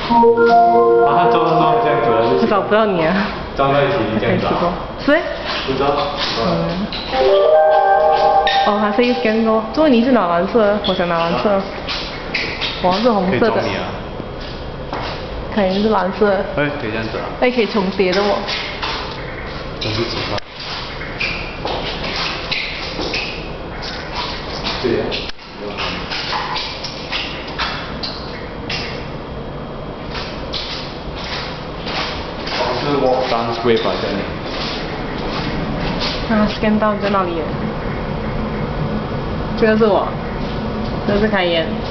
把它装这样子， 我找不到你啊。 装在一起这样子。 谁？ 不知道。 哦，还是一 scan 过。如果你是拿蓝色，我想拿蓝色。我是红色的。可以装你啊。肯定是蓝色。 哎，可以这样子啊。 哎，可以重叠的哦。 真是奇怪。对呀。是我当 square 吧，这里。 啊 ，scan 到在那里耶。这个是我，这是开眼。